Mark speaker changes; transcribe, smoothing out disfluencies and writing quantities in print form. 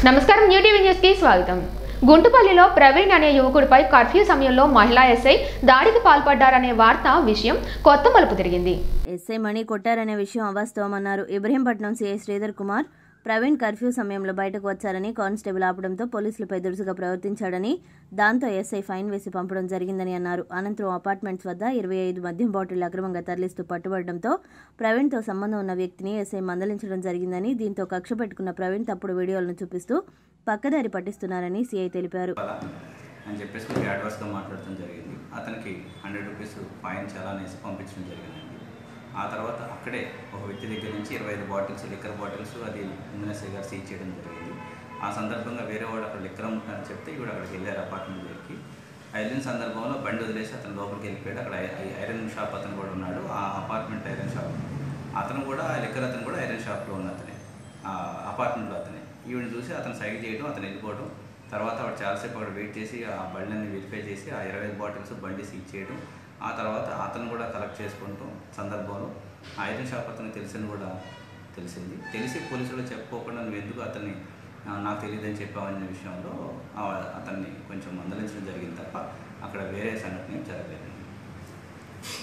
Speaker 1: నమస్కారం new TV news కి స్వాగతం. గుంటుపల్లిలో ప్రవీణ్ అనే యువకుడిపై కర్ఫ్యూ సమయంలో మహిళా ఎస్ఐ దాడికి పాల్పడ్డారనే వార్త విషయం కొత్త మలుపు తిరిగింది.
Speaker 2: ఎస్ఐ మణి కొట్టారనే విషయం అవాస్తవమన్నారు. ఇబ్రహీంపట్నం సీఐ శ్రీధర్ కుమార్ ప్రవీణ్ కర్ఫ్యూ సమయంలో బయటకు వచ్చారని, కానిస్టేబుల్ ఆపడంతో పోలీసులపై దురుసుగా ప్రవర్తించాడని, దాంతో ఎస్ఐ ఫైన్ వేసి పంపడం జరిగిందని అన్నారు. అనంతరం అపార్ట్మెంట్స్ వద్ద 25 మద్యం బాటిళ్లు అక్రమంగా తరలిస్తూ పట్టుబడడంతో ప్రవీణ్తో సంబంధం ఉన్న వ్యక్తిని ఎస్ఐ మందలించడం జరిగిందని, దీంతో కక్ష పెట్టుకున్న ప్రవీణ్ తప్పుడు వీడియోలను చూపిస్తూ పక్కదారి పట్టిస్తున్నారని సీఐ తెలిపారు.
Speaker 3: అని చెప్పేసి అడ్వాన్స్గా మాట్లాడటం జరిగింది. అతనికి 100 రూపీస్ ఫైన్ చాలానేసి పంపించడం జరిగిందండి. ఆ తర్వాత అక్కడే ఒక వ్యక్తి దగ్గర నుంచి 25 బాటిల్స్ లిక్కర్ బాటిల్స్ అది ఎమ్మెల్యే గారు సీజ్ చేయడం జరిగింది. ఆ సందర్భంగా వేరే వాడు అక్కడ లిక్కర్ అమ్ముతారని చెప్తే ఇప్పుడు అక్కడికి వెళ్ళారు అపార్ట్మెంట్ దగ్గరికి. వెళ్ళిన సందర్భంలో బండి వదిలేసి అతను లోపలికి వెళ్ళిపోయాడు. అక్కడ ఐరన్ షాప్ అతను కూడా ఉన్నాడు, ఆ అపార్ట్మెంట్ ఐరన్ షాప్ అతను కూడా, లిక్కర్ అతను కూడా ఐరన్ షాప్లో ఉన్న అతనే, అపార్ట్మెంట్లో అతనే. ఈవిని చూసి అతను సైడ్ చేయడం, అతను వెళ్ళిపోవడం. తర్వాత వాడు చాలాసేపు అక్కడ వెయిట్ చేసి ఆ బండిని వెరిఫై చేసి ఆ 25 బాటిల్స్ బండి సీజ్ చేయడం. ఆ తర్వాత అతను కూడా కలెక్ట్ చేసుకుంటాం సందర్భంలో ఐరన్ షాప్ అతనికి తెలిసి పోలీసులు చెప్పుకోకుండా నువ్వు ఎందుకు అతన్ని నాకు తెలియదని చెప్పావనే విషయంలో అతన్ని కొంచెం మందలించడం జరిగింది తప్ప అక్కడ వేరే సంఘటన జరగలేదు.